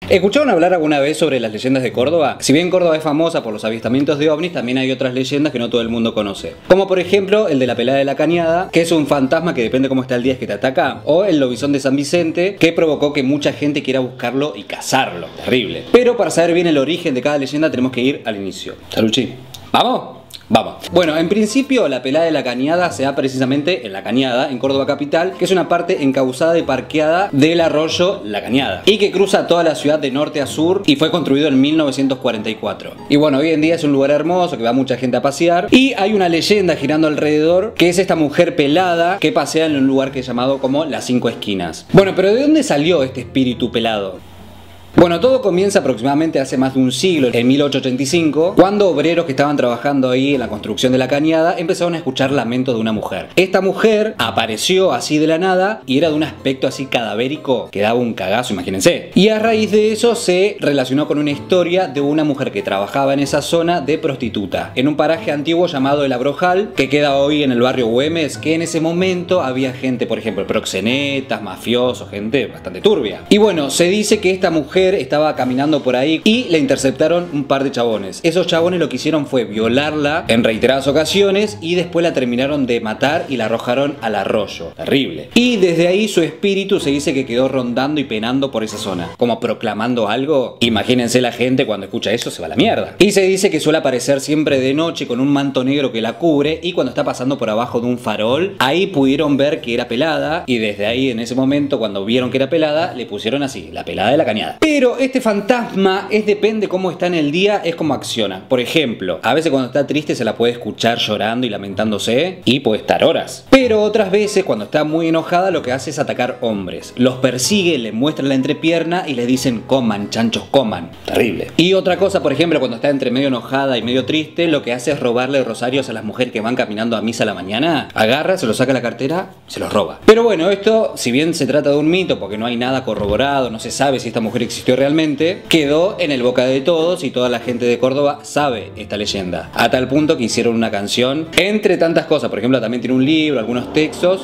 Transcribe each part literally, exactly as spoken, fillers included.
¿Escucharon hablar alguna vez sobre las leyendas de Córdoba? Si bien Córdoba es famosa por los avistamientos de ovnis, también hay otras leyendas que no todo el mundo conoce. Como por ejemplo el de la pelada de la Cañada, que es un fantasma que depende cómo está el día es que te ataca. O el lobizón de San Vicente, que provocó que mucha gente quiera buscarlo y cazarlo. Terrible. Pero para saber bien el origen de cada leyenda tenemos que ir al inicio. Saluchi. ¿Vamos? Vamos. Bueno, en principio la pelada de la Cañada se da precisamente en La Cañada, en Córdoba capital, que es una parte encauzada y parqueada del arroyo La Cañada y que cruza toda la ciudad de norte a sur y fue construido en mil novecientos cuarenta y cuatro. Y bueno, hoy en día es un lugar hermoso que va mucha gente a pasear y hay una leyenda girando alrededor que es esta mujer pelada que pasea en un lugar que es llamado como Las Cinco Esquinas. Bueno, pero ¿de dónde salió este espíritu pelado? Bueno, todo comienza aproximadamente hace más de un siglo, en mil ochocientos ochenta y cinco, cuando obreros que estaban trabajando ahí en la construcción de la Cañada empezaron a escuchar lamentos de una mujer. Esta mujer apareció así de la nada y era de un aspecto así cadavérico que daba un cagazo, imagínense. Y a raíz de eso se relacionó con una historia de una mujer que trabajaba en esa zona de prostituta, en un paraje antiguo llamado El Abrojal, que queda hoy en el barrio Güemes, que en ese momento había gente, por ejemplo, proxenetas, mafiosos, gente bastante turbia. Y bueno, se dice que esta mujer estaba caminando por ahí y le interceptaron un par de chabones. Esos chabones lo que hicieron fue violarla en reiteradas ocasiones y después la terminaron de matar y la arrojaron al arroyo. Terrible. Y desde ahí su espíritu se dice que quedó rondando y penando por esa zona, como proclamando algo. Imagínense, la gente cuando escucha eso se va a la mierda. Y se dice que suele aparecer siempre de noche con un manto negro que la cubre y cuando está pasando por abajo de un farol, ahí pudieron ver que era pelada y desde ahí en ese momento cuando vieron que era pelada le pusieron así, la pelada de la Cañada. Pero este fantasma es depende cómo está en el día, es como acciona. Por ejemplo, a veces cuando está triste se la puede escuchar llorando y lamentándose y puede estar horas. Pero otras veces cuando está muy enojada lo que hace es atacar hombres. Los persigue, les muestra la entrepierna y les dicen coman, chanchos, coman. Terrible. Y otra cosa, por ejemplo, cuando está entre medio enojada y medio triste, lo que hace es robarle rosarios a las mujeres que van caminando a misa a la mañana. Agarra, se los saca de la cartera, se los roba. Pero bueno, esto, si bien se trata de un mito porque no hay nada corroborado, no se sabe si esta mujer existió realmente, quedó en el boca de todos y toda la gente de Córdoba sabe esta leyenda. A tal punto que hicieron una canción, entre tantas cosas. Por ejemplo, también tiene un libro, algunos textos.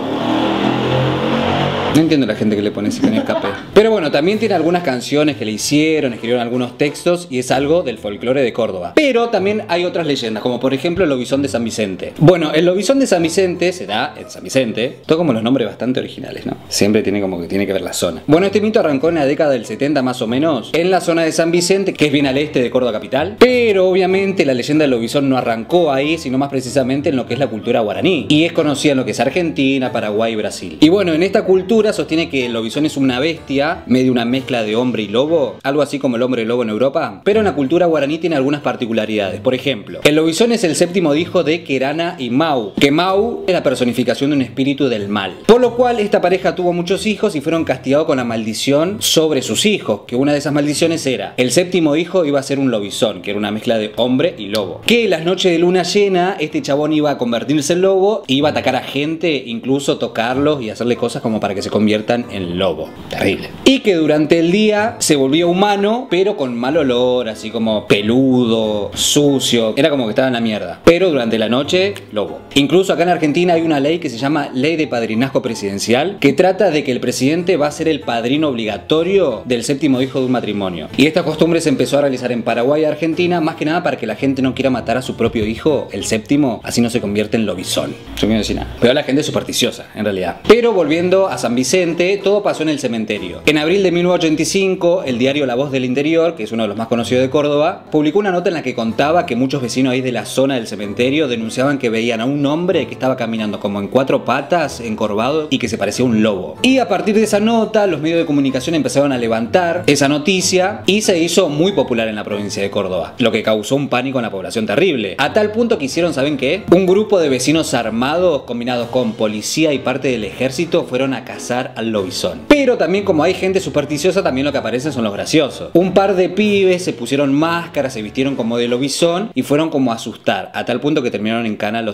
No entiendo la gente que le pone ese en escape. Pero bueno, también tiene algunas canciones que le hicieron, escribieron algunos textos y es algo del folclore de Córdoba. Pero también hay otras leyendas, como por ejemplo el lobizón de San Vicente. Bueno, el lobizón de San Vicente se da en San Vicente. Todo como los nombres bastante originales, ¿no? Siempre tiene como que tiene que ver la zona. Bueno, este mito arrancó en la década del setenta más o menos, en la zona de San Vicente, que es bien al este de Córdoba capital. Pero obviamente la leyenda del lobizón no arrancó ahí, sino más precisamente en lo que es la cultura guaraní. Y es conocida en lo que es Argentina, Paraguay y Brasil. Y bueno, en esta cultura sostiene que el lobizón es una bestia, medio una mezcla de hombre y lobo, algo así como el hombre lobo en Europa, pero en la cultura guaraní tiene algunas particularidades. Por ejemplo, el lobizón es el séptimo hijo de Querana y Mau, que Mau es la personificación de un espíritu del mal, por lo cual esta pareja tuvo muchos hijos y fueron castigados con la maldición sobre sus hijos, que una de esas maldiciones era, el séptimo hijo iba a ser un lobizón, que era una mezcla de hombre y lobo, que las noches de luna llena este chabón iba a convertirse en lobo e iba a atacar a gente, incluso tocarlos y hacerle cosas como para que se conviertan en lobo. Terrible. Y que durante el día se volvía humano, pero con mal olor, así como peludo, sucio. Era como que estaba en la mierda. Pero durante la noche, lobo. Incluso acá en Argentina hay una ley que se llama Ley de Padrinazgo Presidencial, que trata de que el presidente va a ser el padrino obligatorio del séptimo hijo de un matrimonio. Y esta costumbre se empezó a realizar en Paraguay y Argentina, más que nada para que la gente no quiera matar a su propio hijo, el séptimo, así no se convierte en lobizón. Yo no quiero decir nada. Pero la gente es supersticiosa, en realidad. Pero volviendo a San Vicente, todo pasó en el cementerio. En abril de mil novecientos ochenta y cinco, el diario La Voz del Interior, que es uno de los más conocidos de Córdoba, publicó una nota en la que contaba que muchos vecinos ahí de la zona del cementerio denunciaban que veían a un hombre que estaba caminando como en cuatro patas, encorvado, y que se parecía a un lobo. Y a partir de esa nota, los medios de comunicación empezaron a levantar esa noticia y se hizo muy popular en la provincia de Córdoba, lo que causó un pánico en la población terrible. A tal punto que hicieron, ¿saben qué? Un grupo de vecinos armados, combinados con policía y parte del ejército, fueron a cazar al lobizón. Pero también, como hay gente supersticiosa, también lo que aparecen son los graciosos. Un par de pibes se pusieron máscaras, se vistieron como de lobizón y fueron como a asustar, a tal punto que terminaron en cana los cinco.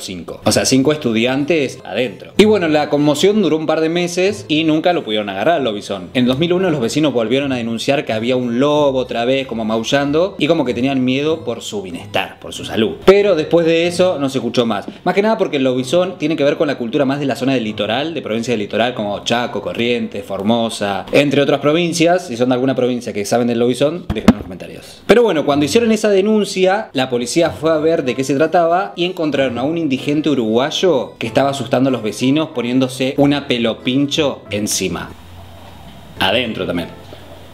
O sea, cinco estudiantes adentro. Y bueno, la conmoción duró un par de meses y nunca lo pudieron agarrar al lobizón. En dos mil uno los vecinos volvieron a denunciar que había un lobo otra vez como maullando y como que tenían miedo por su bienestar, por su salud. Pero después de eso no se escuchó más. Más que nada porque el lobizón tiene que ver con la cultura más de la zona del litoral, de provincias del litoral como Chaco, Corrientes, Formosa, entre otras provincias. Si son de alguna provincia que saben del lobizón, déjenme en los comentarios. Pero bueno, cuando hicieron esa denuncia, la policía fue a ver de qué se trataba y encontraron a un indigente uruguayo que estaba asustando a los vecinos poniéndose una pelopincho encima. Adentro también.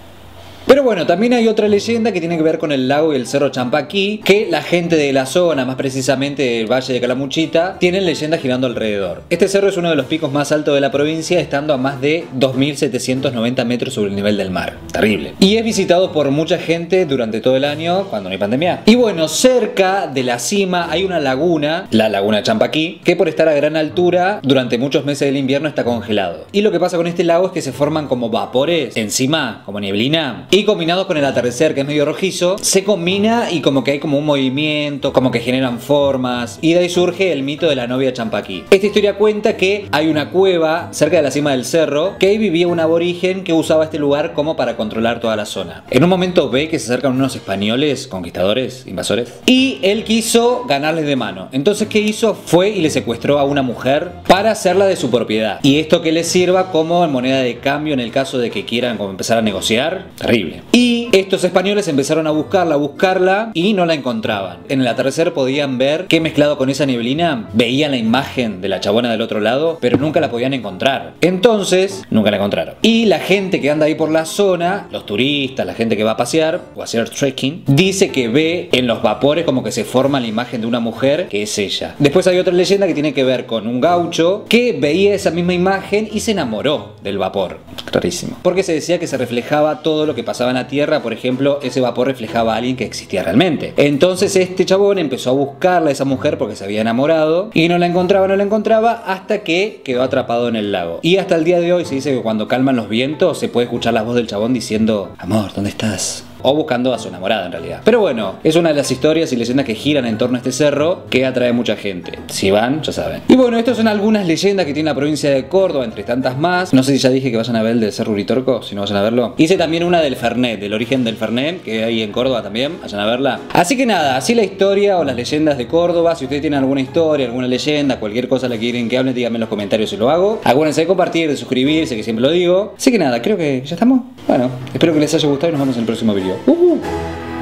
Pero bueno, también hay otra leyenda que tiene que ver con el lago y el cerro Champaquí, que la gente de la zona, más precisamente del Valle de Calamuchita, tienen leyendas girando alrededor. Este cerro es uno de los picos más altos de la provincia, estando a más de dos mil setecientos noventa metros sobre el nivel del mar. Terrible. Y es visitado por mucha gente durante todo el año, cuando no hay pandemia. Y bueno, cerca de la cima hay una laguna, la laguna Champaquí, que por estar a gran altura, durante muchos meses del invierno está congelado. Y lo que pasa con este lago es que se forman como vapores encima, como neblina. Y combinado con el atardecer, que es medio rojizo, se combina y como que hay como un movimiento, como que generan formas, y de ahí surge el mito de la novia Champaquí. Esta historia cuenta que hay una cueva cerca de la cima del cerro, que ahí vivía un aborigen que usaba este lugar como para controlar toda la zona. En un momento ve que se acercan unos españoles, conquistadores, invasores, y él quiso ganarles de mano. Entonces, ¿qué hizo? Fue y le secuestró a una mujer para hacerla de su propiedad. Y esto que les sirva como moneda de cambio en el caso de que quieran como empezar a negociar. Terrible. Y estos españoles empezaron a buscarla, a buscarla y no la encontraban. En el atardecer podían ver que mezclado con esa neblina veían la imagen de la chabona del otro lado, pero nunca la podían encontrar. Entonces, nunca la encontraron. Y la gente que anda ahí por la zona, los turistas, la gente que va a pasear o a hacer trekking, dice que ve en los vapores como que se forma la imagen de una mujer que es ella. Después hay otra leyenda que tiene que ver con un gaucho que veía esa misma imagen y se enamoró del vapor. Rarísimo. Porque se decía que se reflejaba todo lo que pasaba en la tierra. Por ejemplo, ese vapor reflejaba a alguien que existía realmente. Entonces este chabón empezó a buscarla a esa mujer porque se había enamorado y no la encontraba, no la encontraba hasta que quedó atrapado en el lago. Y hasta el día de hoy se dice que cuando calman los vientos se puede escuchar la voz del chabón diciendo: amor, ¿dónde estás? O buscando a su enamorada en realidad. Pero bueno, es una de las historias y leyendas que giran en torno a este cerro que atrae mucha gente. Si van, ya saben. Y bueno, estas son algunas leyendas que tiene la provincia de Córdoba, entre tantas más. No sé si ya dije que vayan a ver el del Cerro Uritorco, si no vayan a verlo. Hice también una del Fernet, del origen del Fernet, que hay en Córdoba también, vayan a verla. Así que nada, así la historia o las leyendas de Córdoba. Si ustedes tienen alguna historia, alguna leyenda, cualquier cosa la que quieren que hable, díganme en los comentarios y lo hago. Acuérdense de compartir, de suscribirse, que siempre lo digo. Así que nada, creo que ya estamos. Bueno, espero que les haya gustado y nos vemos en el próximo video. Uh -huh.